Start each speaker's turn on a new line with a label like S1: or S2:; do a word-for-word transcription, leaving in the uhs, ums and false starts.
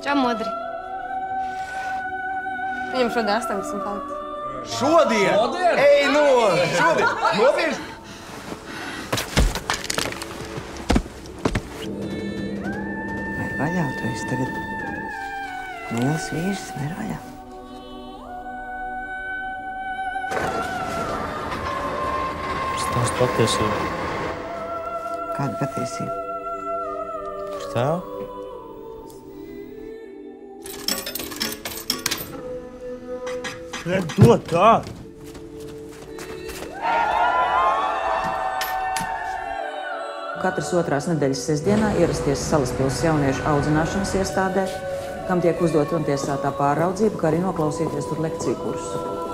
S1: Čau, Modri.
S2: Viņam šodien astoņdesmit punkti.
S3: Šodien?
S4: Šodien?
S3: Ej, no! Šodien! Nopietni!
S5: Vai ir vaļā? Tu esi tagad liels vīrs, vai ir vaļā?
S6: Stāst patiesību.
S5: Kāda patiesība?
S6: Stāv? Dod tā!
S5: Katras otrās nedēļas sestdienā ierasties Salaspils jauniešu audzināšanas iestādē, kam tiek uzdot un tiesātā pāraudzība, kā arī noklausīties tur lekciju kursu.